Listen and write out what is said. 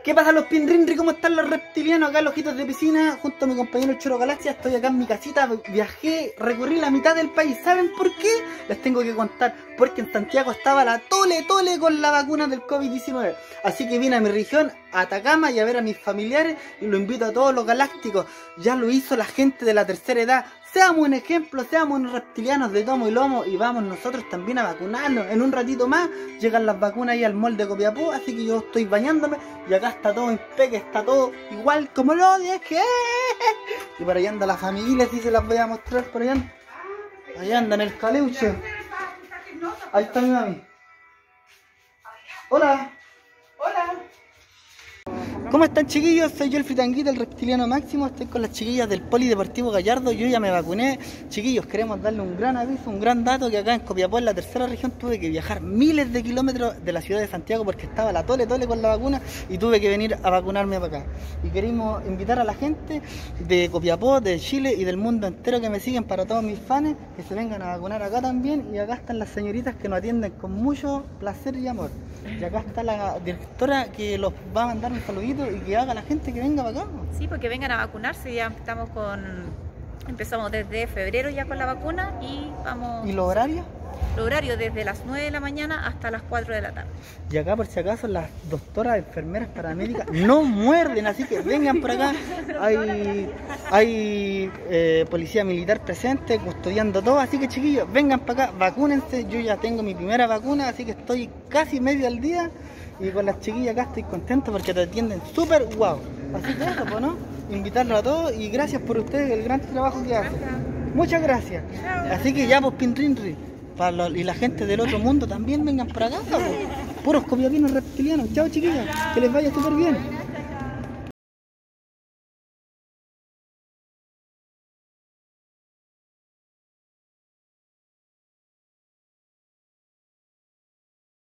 ¿Qué pasa los pinrinri? ¿Cómo están los reptilianos? Acá los ojitos de piscina, junto a mi compañero Choro Galaxia. Estoy acá en mi casita, viajé, recorrí la mitad del país. ¿Saben por qué? Les tengo que contar. Porque en Santiago estaba la tole con la vacuna del COVID-19. Así que vine a mi región, a Atacama, y a ver a mis familiares. Y lo invito a todos los galácticos. Ya lo hizo la gente de la tercera edad. Seamos un ejemplo, seamos unos reptilianos de tomo y lomo, y vamos nosotros también a vacunarnos. En un ratito más llegan las vacunas ahí al mall de Copiapó, así que yo estoy bañándome y acá está todo impecable, está todo igual como lo dejé. Y por allá anda la familia, si se las voy a mostrar por allá. Allá anda en el caleuche. Ahí está mi mami. Hola. Hola. ¿Cómo están, chiquillos? Soy yo el Fritanguita, el reptiliano máximo. Estoy con las chiquillas del Polideportivo Gallardo. Yo ya me vacuné. Chiquillos, queremos darle un gran aviso, un gran dato, que acá en Copiapó, en la tercera región, tuve que viajar miles de kilómetros de la ciudad de Santiago porque estaba la tole con la vacuna y tuve que venir a vacunarme para acá. Y queremos invitar a la gente de Copiapó, de Chile y del mundo entero que me siguen, para todos mis fans, que se vengan a vacunar acá también. Y acá están las señoritas que nos atienden con mucho placer y amor. Y acá está la directora que los va a mandar un saludito y que haga a la gente que venga para acá. Sí, porque vengan a vacunarse. Ya empezamos desde febrero ya con la vacuna y vamos... ¿Y los horarios? Los horarios desde las 9 de la mañana hasta las 4 de la tarde. Y acá, por si acaso, las doctoras, enfermeras, paramédicas no muerden, así que vengan por acá. Hay policía militar presente, custodiando todo, así que, chiquillos, vengan para acá, vacúnense. Yo ya tengo mi primera vacuna, así que estoy casi medio al día. Y con las chiquillas acá estoy contento porque te atienden súper guau. Así que eso, pues, ¿no? Invitarlos a todos y gracias por ustedes, el gran trabajo que hacen. Muchas gracias. Así que ya, pues, pinrinri. Y la gente del otro mundo también vengan para acá, pues. Puros copiapinos reptilianos. Chao, chiquillas, que les vaya súper bien.